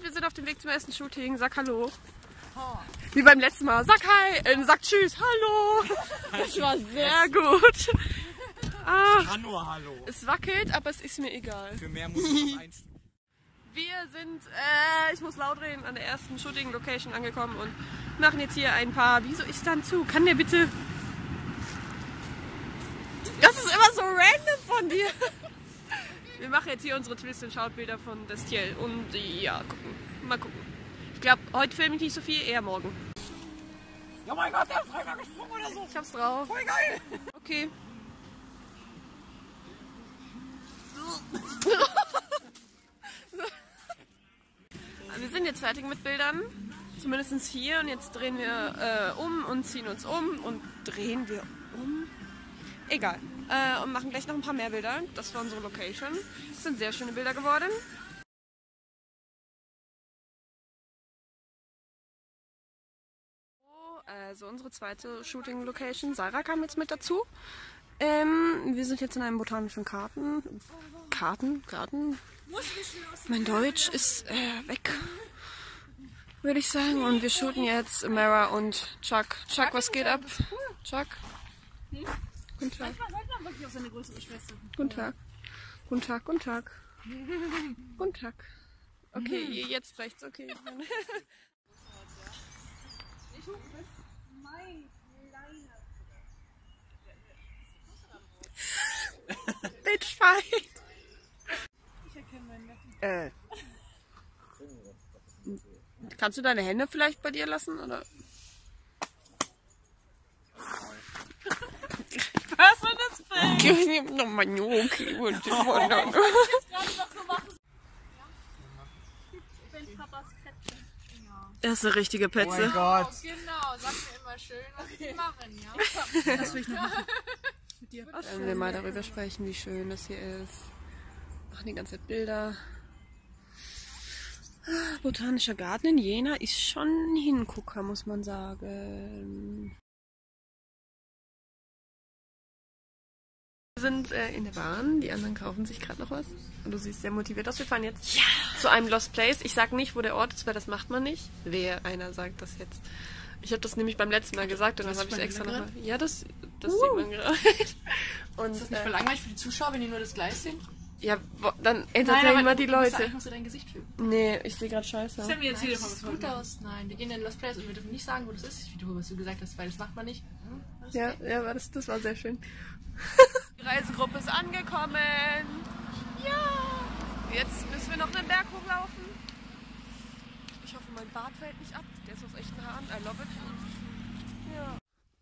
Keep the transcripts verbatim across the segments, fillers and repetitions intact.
Und wir sind auf dem Weg zum ersten Shooting. Sag Hallo. Wie beim letzten Mal. Sag Hi. Äh, sag Tschüss. Hallo. Das war sehr gut. Ah, ich kann nur Hallo. Es wackelt, aber es ist mir egal. Für mehr muss ich was einstellen. Wir sind, äh, ich muss laut reden, an der ersten Shooting-Location angekommen und machen jetzt hier ein paar... Wieso ist dann zu? Kann der bitte... Das ist immer so random von dir. Wir machen jetzt hier unsere Twist- und Shout-Bilder von Destiel und ja, gucken. Mal gucken. Ich glaube, heute filme ich nicht so viel, eher morgen. Ja mein Gott, der ist dreimal gesprungen oder so. Ich hab's drauf. Voll geil. Okay. Wir sind jetzt fertig mit Bildern. Zumindest hier. Und jetzt drehen wir äh, um und ziehen uns um. Und drehen wir um? Egal. Äh, und machen gleich noch ein paar mehr Bilder. Das war unsere Location. Das sind sehr schöne Bilder geworden. Also unsere zweite Shooting-Location. Sarah kam jetzt mit dazu. Ähm, wir sind jetzt in einem botanischen Garten. Garten? Garten? Mein Deutsch ist äh, weg, würde ich sagen. Und wir shooten jetzt Mara und Chuck. Chuck, was geht ab? Chuck? Guten Tag. Guten Tag. Guten Tag, guten Tag. Guten Tag. Okay, jetzt rechts, okay. Bitchfight! Ich erkenne meinen Neffen. Äh. Kannst du deine Hände vielleicht bei dir lassen, oder? Was war das für? Ich nehme noch mal Gnocchi und ich wollte. Er ist eine richtige Petze. Oh mein Gott. Genau, sag mir immer schön, was sie machen, ja? Das will ich noch machen. Wenn wir mal darüber sprechen, wie schön das hier ist. Machen die ganze Zeit Bilder. Botanischer Garten in Jena ist schon ein Hingucker, muss man sagen. Wir sind äh, in der Bahn, die anderen kaufen sich gerade noch was. Und du siehst sehr motiviert aus. Wir fahren jetzt ja. zu einem Lost Place. Ich sag nicht, wo der Ort ist, weil das macht man nicht. Wer einer sagt das jetzt. Ich habe das nämlich beim letzten Mal gesagt und dann habe ich es extra nochmal. Ja, das, das uh. sieht man gerade. Und, ist das nicht äh, langweilig für die Zuschauer, wenn die nur das Gleis sehen? Ja, dann entertainen wir die Leute. Musst du dein Gesicht filmen. Nee, ich sehe gerade scheiße. Stell mir jetzt hier was gut aus. Nein, wir gehen in Lost Place und wir dürfen nicht sagen, wo das ist, wie du, was du gesagt hast, weil das macht man nicht. Hm? Ja, ja, aber das, das war sehr schön. Die Reisegruppe ist angekommen. Ja. Jetzt müssen wir noch einen Berg hochlaufen. Ich hoffe, mein Bart fällt nicht ab. Der ist aus echten Haaren. I love it. Ja.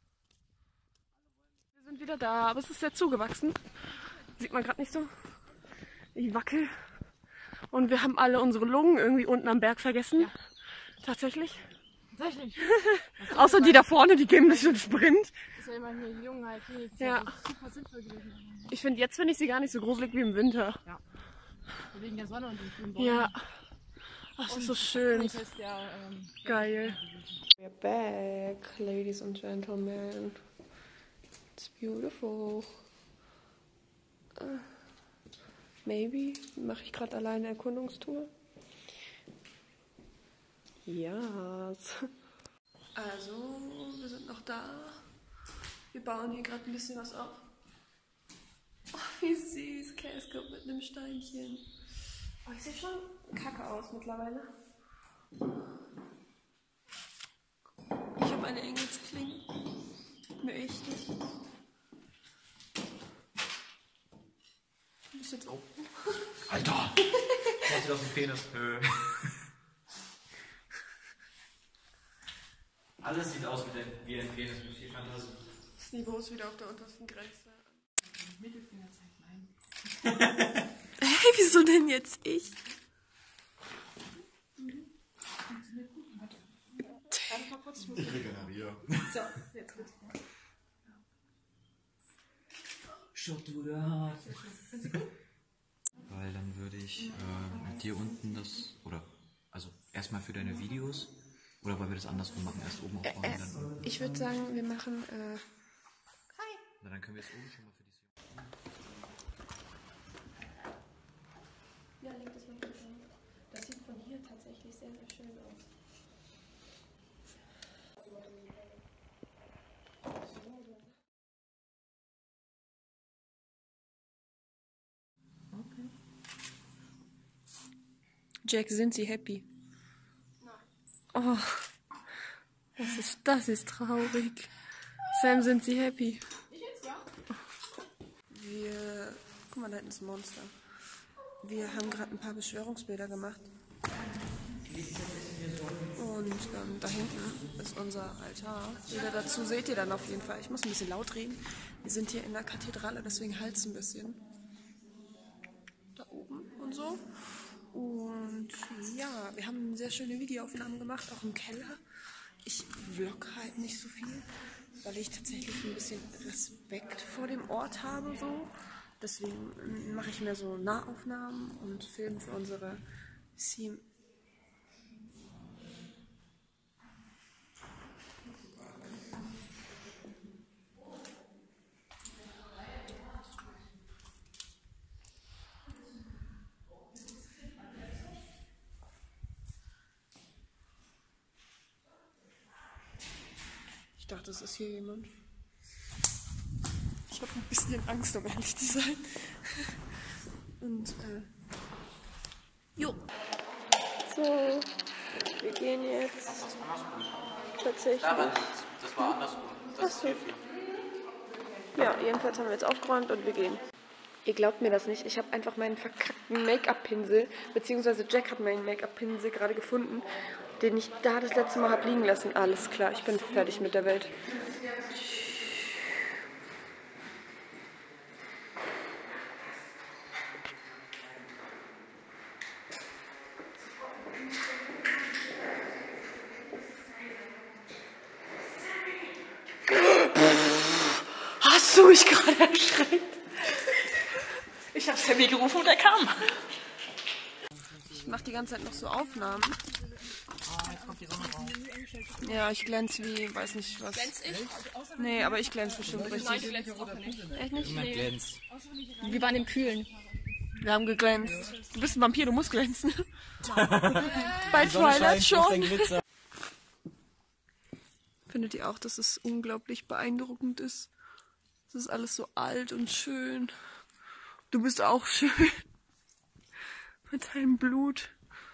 Wir sind wieder da, aber es ist sehr zugewachsen. Sieht man gerade nicht so. Ich wackel. Und wir haben alle unsere Lungen irgendwie unten am Berg vergessen. Ja. Tatsächlich. Tatsächlich. Außer die da vorne, die geben sich einen Sprint. Das ist ja immer hier jung halt. Hier. Das ja. Ist super sinnvoll gewesen. Ich finde, jetzt finde ich sie gar nicht so gruselig wie im Winter. Ja. Wegen der Sonne und den grünen Bäumen. Ja. Ach, das ist so schön. Ist ja, ähm, geil. We're back, ladies and gentlemen. It's beautiful. Uh, maybe mache ich gerade alleine Erkundungstour. Ja. Yes. Also, wir sind noch da. Wir bauen hier gerade ein bisschen was auf. Oh, wie süß. Käsekup mit einem Steinchen. Oh, ich sehe schon kacke aus mittlerweile. Ich habe eine Engelsklinge. Eine echte. Ich muss jetzt oben. Alter! Was ist aus dem Penis? Alles sieht aus wie ein Penis mit viel Fantasie. Das Niveau ist wieder auf der untersten Grenze. Mittelfinger zeigt nein. Hey, wieso denn jetzt ich? Ich regeneriere. So, jetzt geht's. Shot to the heart. Weil dann würde ich äh, mit dir unten das, oder, also erstmal für deine Videos, oder wollen wir das andersrum machen, erst oben aufbauen? Äh, äh, dann unten. Ich würde sagen, wir machen, äh, hi. Na, dann können wir es oben schon mal für dich. Ja, leg das mal. Das sieht von hier hier tatsächlich sehr, sehr schön aus. Okay. Jack, sind Sie happy? Nein. Oh, das ist, das ist traurig. Sam, sind Sie happy? Ich jetzt, ja. Wir, guck mal, da hinten ist ein Monster. Wir haben gerade ein paar Beschwörungsbilder gemacht. Und ähm, da hinten ist unser Altar. Bilder dazu seht ihr dann auf jeden Fall. Ich muss ein bisschen laut reden. Wir sind hier in der Kathedrale, deswegen halt es ein bisschen. Da oben und so. Und ja, wir haben sehr schöne Videoaufnahmen gemacht, auch im Keller. Ich vlog halt nicht so viel, weil ich tatsächlich ein bisschen Respekt vor dem Ort habe. So. Deswegen mache ich mehr so Nahaufnahmen und filme für unsere Team. Ich dachte, es ist hier jemand. Ich habe ein bisschen Angst, um ehrlich zu sein. Und, äh. Jo. So, wir gehen jetzt tatsächlich. Das war andersrum. Das ist hierfür. Ja, jedenfalls haben wir jetzt aufgeräumt und wir gehen. Ihr glaubt mir das nicht. Ich habe einfach meinen verkackten Make-up-Pinsel, beziehungsweise Jack hat meinen Make-up-Pinsel gerade gefunden, den ich da das letzte Mal habe liegen lassen. Alles klar, ich bin fertig mit der Welt. Hast du mich gerade erschreckt? Ich habe Sammy gerufen und er kam. Ich mache die ganze Zeit noch so Aufnahmen. Oh, jetzt kommt die Sonne raus. Ja, ich glänze wie, weiß nicht was. Glänz ich? Nee, aber ich glänze bestimmt richtig. Nein, du glänzt auch nicht. Echt nicht? Niemand glänzt. Wir waren im Kühlen. Wir haben geglänzt. Du bist ein Vampir, du musst glänzen. Bei Twilight schon. Findet ihr auch, dass es unglaublich beeindruckend ist? Es ist alles so alt und schön. Du bist auch schön. Mit deinem Blut.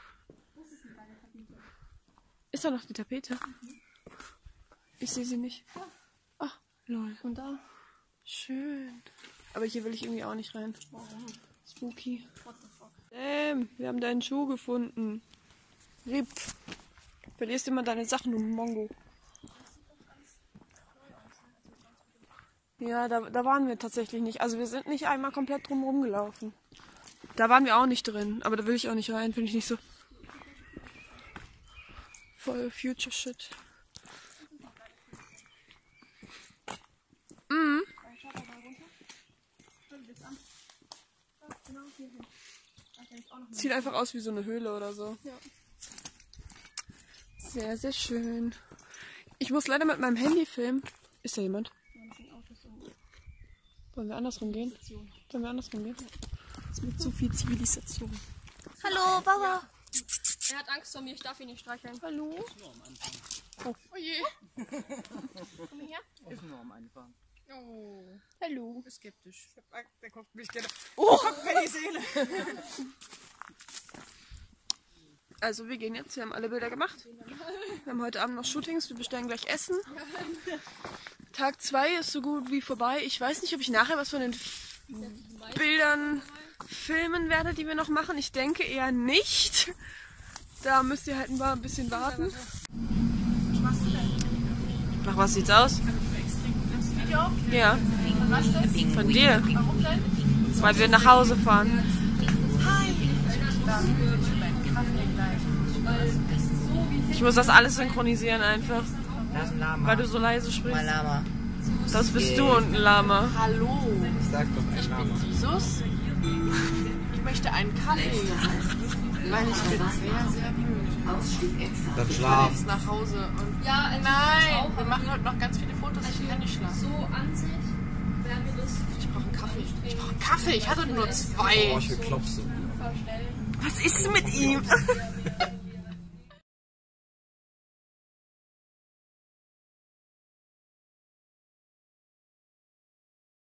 Ist da noch die Tapete? Ich sehe sie nicht. Ah, lol. Und da? Schön. Aber hier will ich irgendwie auch nicht rein. Spooky. Damn, wir haben deinen Schuh gefunden. Rip. Verlierst immer deine Sachen, du Mongo. Ja, da, da waren wir tatsächlich nicht. Also wir sind nicht einmal komplett drum rumgelaufen. Da waren wir auch nicht drin. Aber da will ich auch nicht rein. Finde ich nicht so... Voll Future Shit. Mhm. Sieht einfach aus wie so eine Höhle oder so. Ja. Sehr, sehr schön. Ich muss leider mit meinem Handy filmen. Ist da jemand? Wollen wir andersrum gehen? Wollen wir andersrum gehen? Das ist mit zu viel Zivilisation. Hallo, Baba. Er hat Angst vor mir, ich darf ihn nicht streicheln. Hallo? Oh, oh je. Komm her. Ist nur am Anfang. Oh. Hallo. Ist skeptisch. Der guckt mich gerne. Oh, guckt mir die Seele. Also wir gehen jetzt, wir haben alle Bilder gemacht. Wir haben heute Abend noch Shootings, wir bestellen gleich Essen. Tag zwei ist so gut wie vorbei. Ich weiß nicht, ob ich nachher was von den Bildern filmen werde, die wir noch machen. Ich denke eher nicht. Da müsst ihr halt ein bisschen warten. Nach was sieht's aus? Ja. Von dir. Weil wir nach Hause fahren. Ich muss das alles synchronisieren einfach. Das ist ein Lama. Weil du so leise sprichst. Mein Lama. Das bist du und ein Lama. Hallo. Ich sag doch ein Lama. Jesus. Ich möchte einen Kaffee. Weil ich bin sehr, sehr müde. Dann Ich schlaf. will jetzt nach Hause. Und ja, nein. Wir machen heute noch ganz viele Fotos. Ich kann nicht schlafen. So an sich wäre mir das Ich brauche einen Kaffee. Ich brauche einen Kaffee. Ich hatte nur zwei. Oh, ich will Klopse. Was ist mit ihm?